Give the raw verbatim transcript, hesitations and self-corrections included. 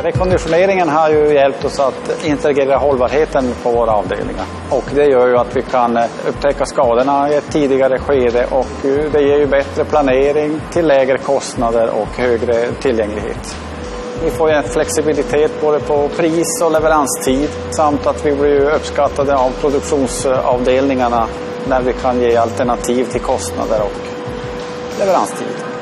Rekonditioneringen har ju hjälpt oss att integrera hållbarheten på våra avdelningar. Och det gör ju att vi kan upptäcka skadorna i ett tidigare skede och det ger ju bättre planering till lägre kostnader och högre tillgänglighet. Vi får en flexibilitet både på pris och leveranstid samt att vi blir uppskattade av produktionsavdelningarna när vi kan ge alternativ till kostnader och leveranstid.